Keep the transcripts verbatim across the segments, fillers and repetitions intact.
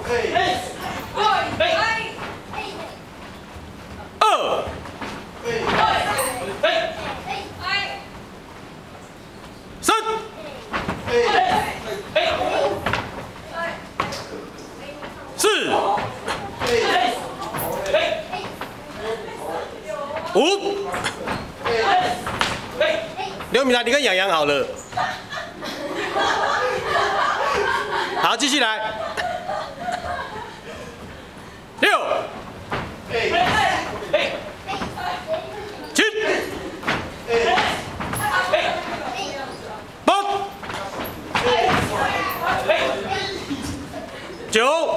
二，三，四，五。 刘米达，你跟洋洋好了。好，继续来。六，七，八，九，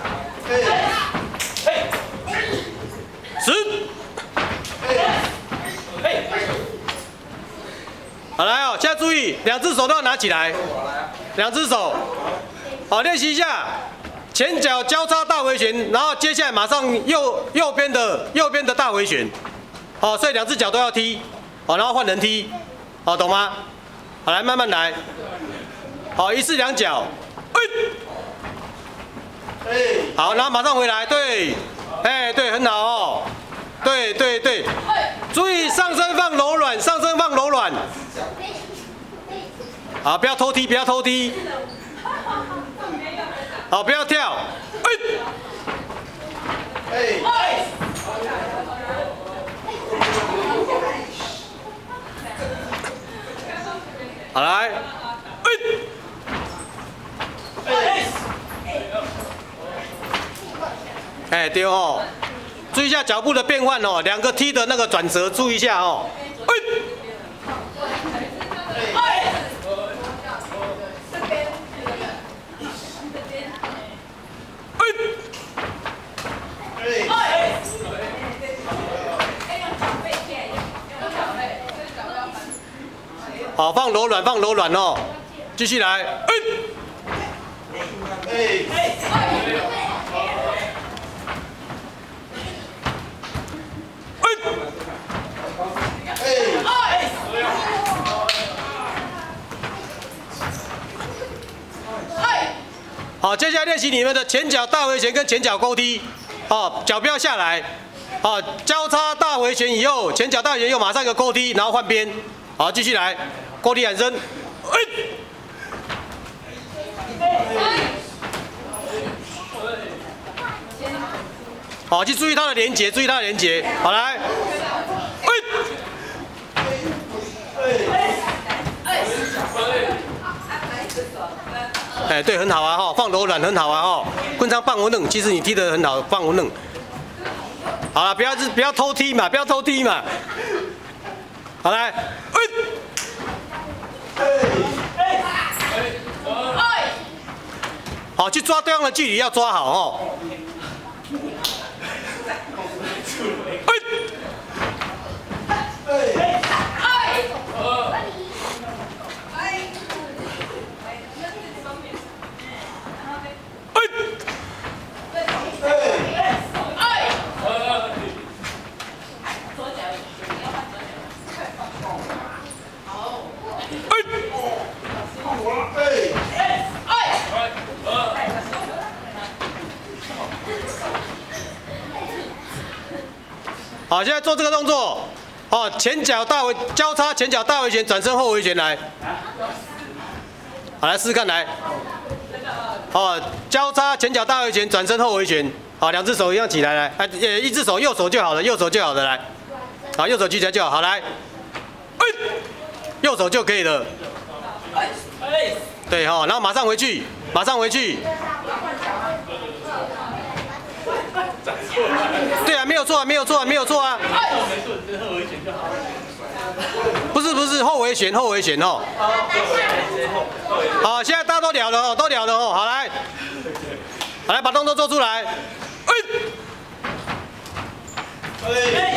十。 好来哦，现在注意，两只手都要拿起来，两只手，好练习一下，前脚交叉大回旋，然后接下来马上右右边的右边的大回旋，好，所以两只脚都要踢，好，然后换人踢，好，懂吗？好，来慢慢来，好，一次两脚，哎，好，然后马上回来，对，哎，对，很好哦，对对对，注意上身放柔软，上身放柔软。 好，不要偷踢，不要偷踢。好，不要跳。哎，哎，好来。哎，对哦，注意一下脚步的变换哦，两个踢的那个转折，注意一下哦。好，放柔软，放柔软哦，继续来。哎，好，接下来练习你们的前脚大回旋跟前脚勾踢，好，脚不要下来，好，交叉大回旋以后，前脚大回旋又马上一个勾踢，然后换边，好，继续来，勾踢喊声，哎，好，去注意它的连结，注意它的连结，好来，哎，对，很好啊哈，放柔软很好啊哈，棍上放我冷，其实你踢得很好，放我冷。好了，不要不要偷踢嘛，不要偷踢嘛。好来，好，去抓对方的距离要抓好哦。好，现在做这个动作，哦，前脚大回交叉，前脚大回旋，转身后回旋来。好，来试试看，来。哦，交叉前脚大回旋，转身后回旋。好，两只手一样起来，来，哎，呃，一只手右手就好了，右手就好了，来。好，右手举起来就好，好来。哎，右手就可以了。对哈，然后马上回去，马上回去。对啊，没有错啊，没有错啊，没有错啊。不是不是，后回旋，后回旋哦。好，现在大家都了了哦，都了了哦。好来，好来，把动作做出来。哎。